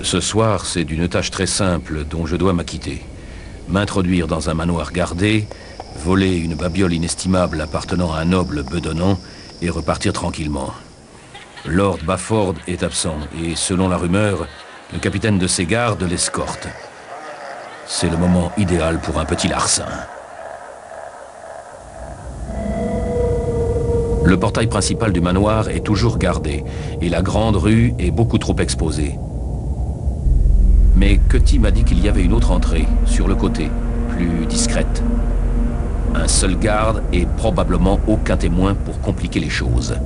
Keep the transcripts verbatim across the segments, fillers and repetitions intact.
Ce soir, c'est d'une tâche très simple dont je dois m'acquitter. M'introduire dans un manoir gardé, voler une babiole inestimable appartenant à un noble bedonnant et repartir tranquillement. Lord Bafford est absent et, selon la rumeur, le capitaine de ses gardes l'escorte. C'est le moment idéal pour un petit larcin. Le portail principal du manoir est toujours gardé et la grande rue est beaucoup trop exposée. Mais Cutty m'a dit qu'il y avait une autre entrée, sur le côté, plus discrète. Un seul garde et probablement aucun témoin pour compliquer les choses.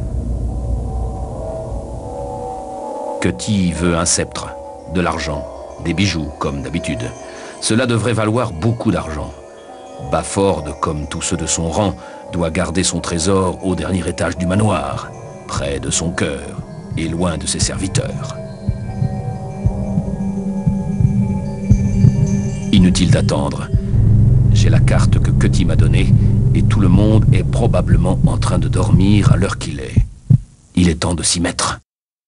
Cutty veut un sceptre, de l'argent, des bijoux, comme d'habitude. Cela devrait valoir beaucoup d'argent. Bafford, comme tous ceux de son rang, doit garder son trésor au dernier étage du manoir, près de son cœur et loin de ses serviteurs. Inutile d'attendre. J'ai la carte que Cutty m'a donnée et tout le monde est probablement en train de dormir à l'heure qu'il est. Il est temps de s'y mettre.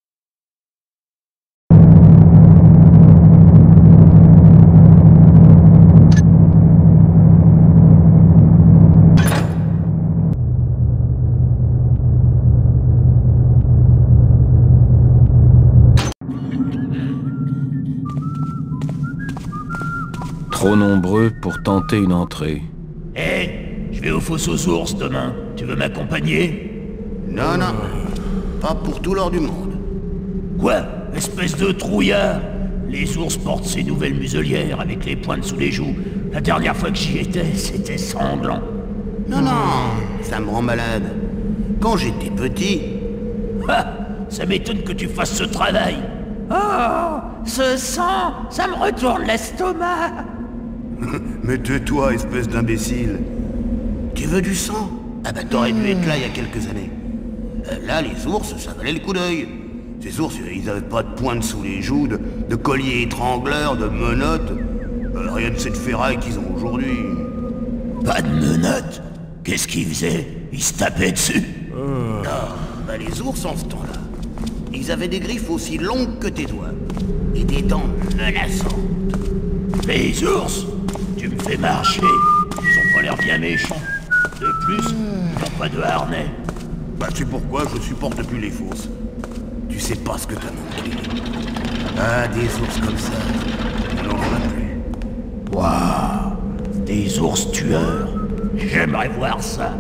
Trop nombreux pour tenter une entrée. Hé, hey, je vais au fosse aux ours demain. Tu veux m'accompagner? Non, non. Pas pour tout l'or du monde. Quoi? Espèce de trouillard! Les ours portent ces nouvelles muselières avec les pointes sous les joues. La dernière fois que j'y étais, c'était sanglant. Non, non, ça me rend malade. Quand j'étais petit... Ah, ça m'étonne que tu fasses ce travail. Oh, ce sang, ça me retourne l'estomac. Mais tais-toi, espèce d'imbécile. Tu veux du sang? Ah bah t'aurais dû être là il y a quelques années. Euh, là, les ours, ça valait le coup d'œil. Ces ours, ils avaient pas de pointe sous les joues, de, de colliers étrangleurs, de menottes. Euh, rien de cette ferraille qu'ils ont aujourd'hui. Pas de menottes? Qu'est-ce qu'ils faisaient? Ils se tapaient dessus? Non, bah les ours en ce temps-là, ils avaient des griffes aussi longues que tes doigts. Et des dents menaçantes. Les ours? Tu me fais marcher. Ils ont pas l'air bien méchants. De plus, ils n'ont pas de harnais. Bah c'est pourquoi je supporte plus les fosses. Tu sais pas ce que t'as manqué. Ah, des ours comme ça, on n'en voit plus. Waouh! Des ours tueurs. J'aimerais voir ça.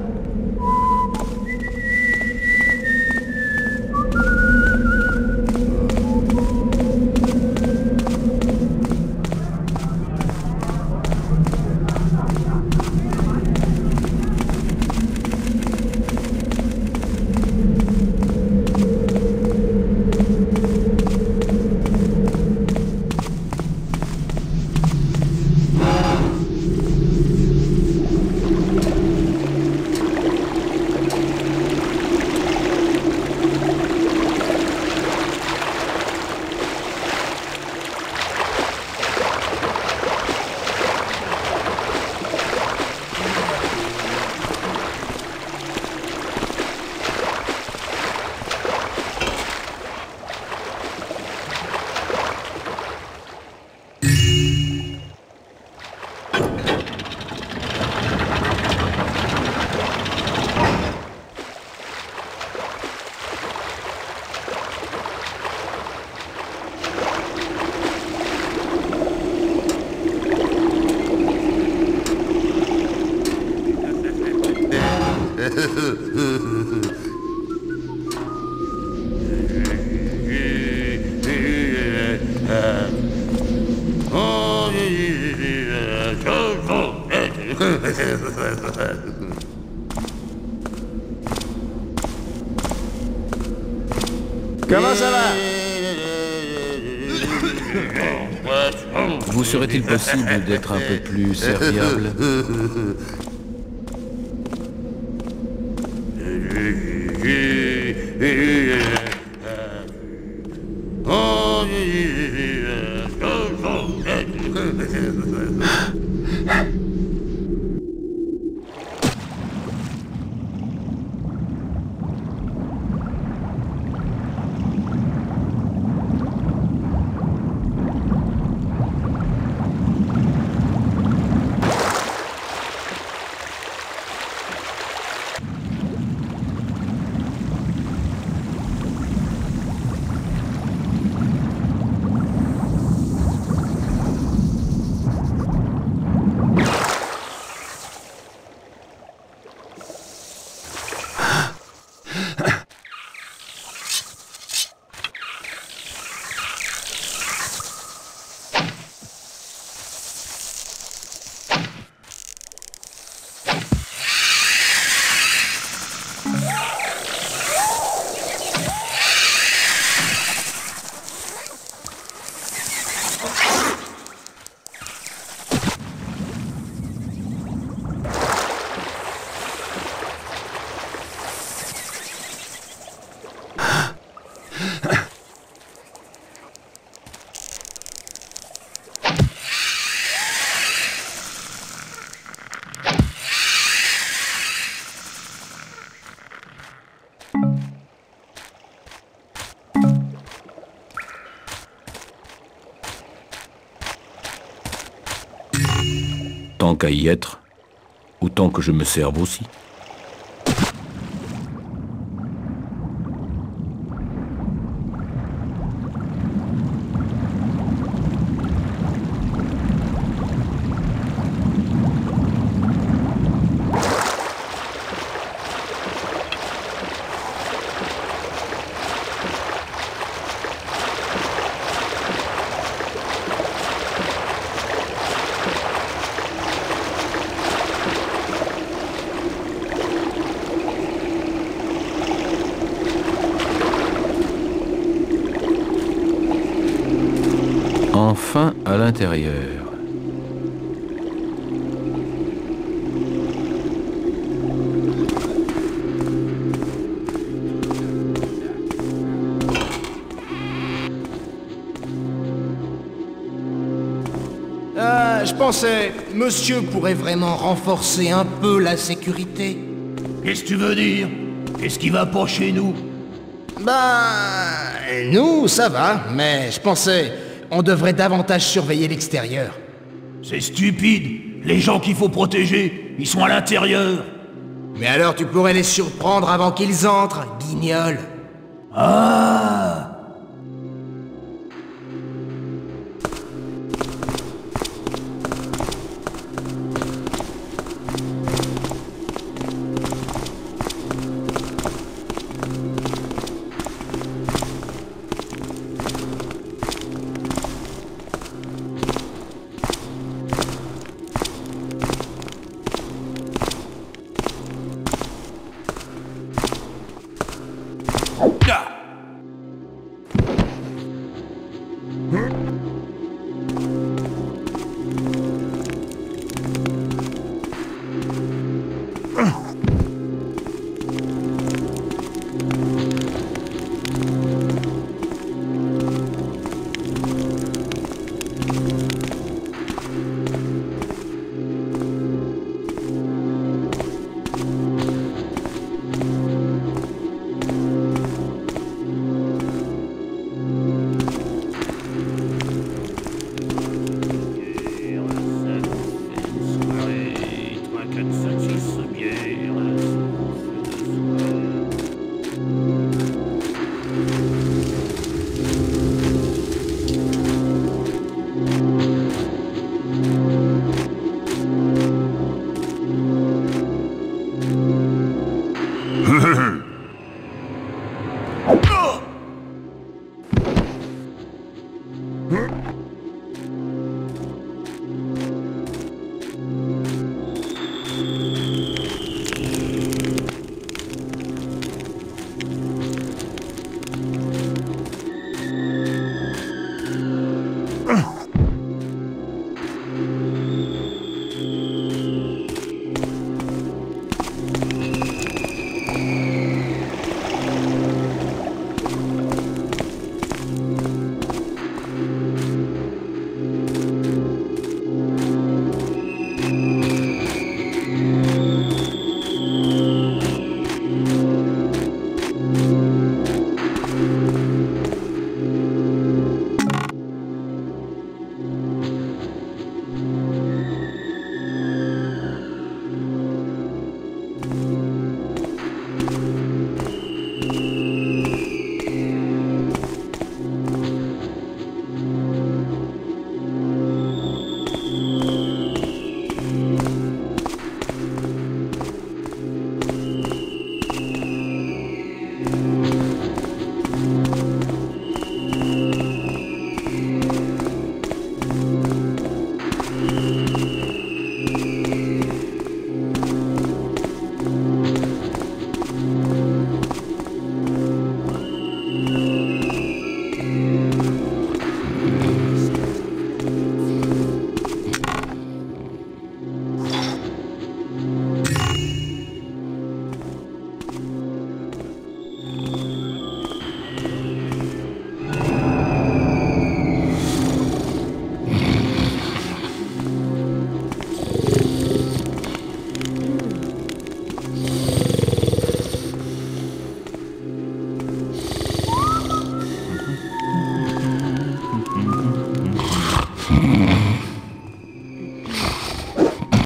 Comment ça va? Vous serait-il possible d'être un peu plus serviable? Tant qu'à y être, autant que je me serve aussi. Enfin à l'intérieur. Ah, je pensais, monsieur pourrait vraiment renforcer un peu la sécurité. Qu'est-ce que tu veux dire? Qu'est-ce qui va pas chez nous? Bah, nous, ça va, mais je pensais, on devrait davantage surveiller l'extérieur. C'est stupide. Les gens qu'il faut protéger, ils sont à l'intérieur. Mais alors tu pourrais les surprendre avant qu'ils entrent, guignol. Ah!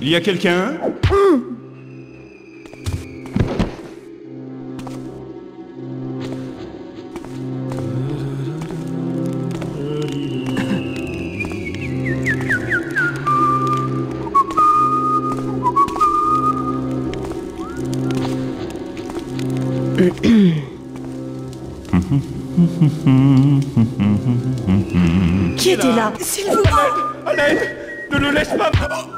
Il y a quelqu'un? Qui était là? S'il vous plaît! À l'aide! Ne le laisse pas!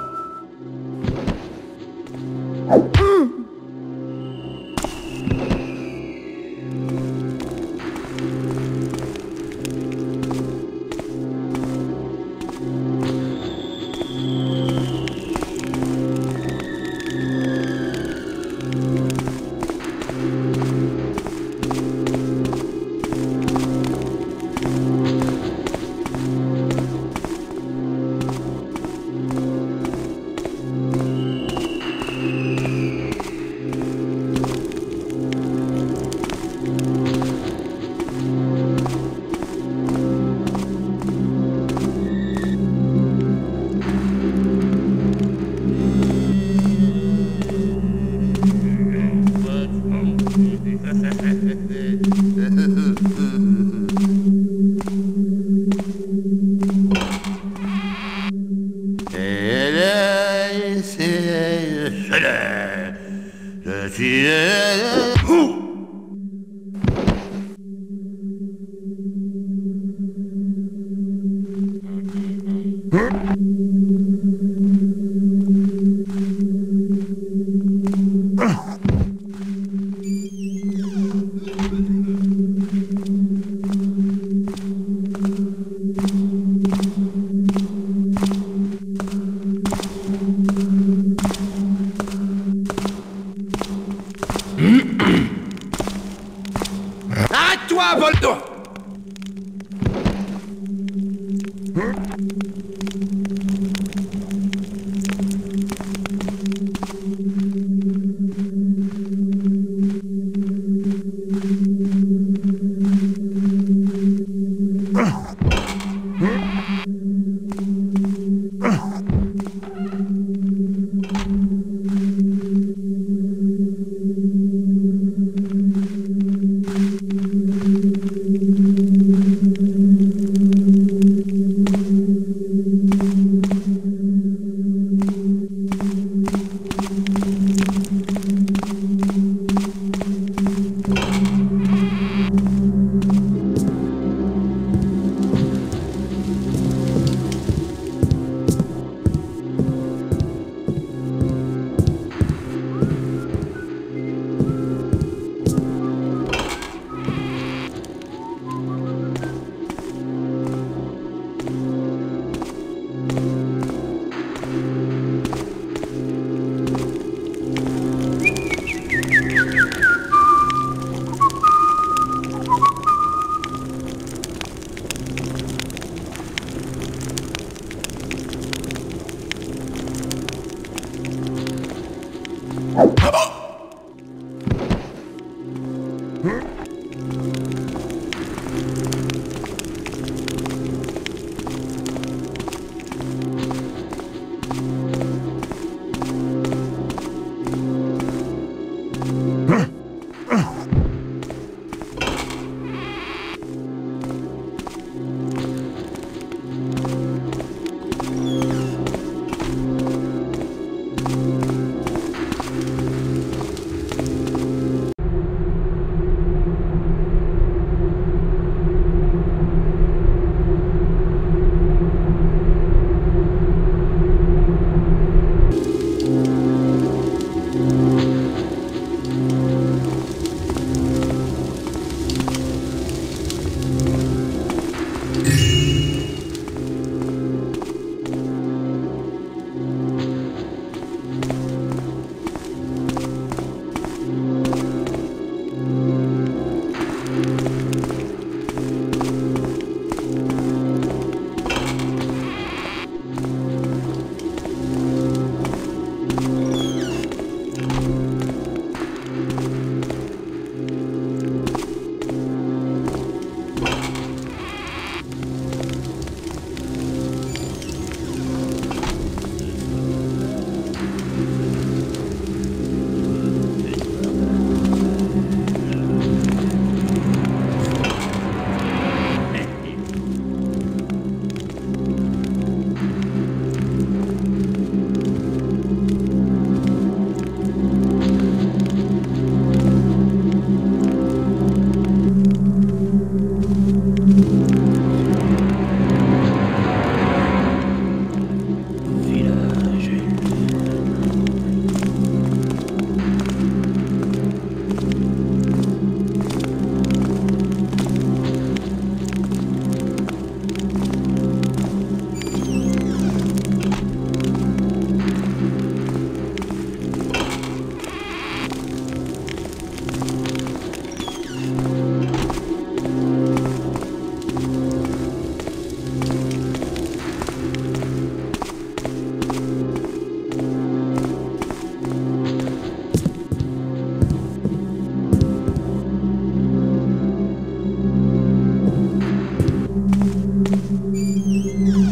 Je suis... Arrête-toi, Voldo! Hein?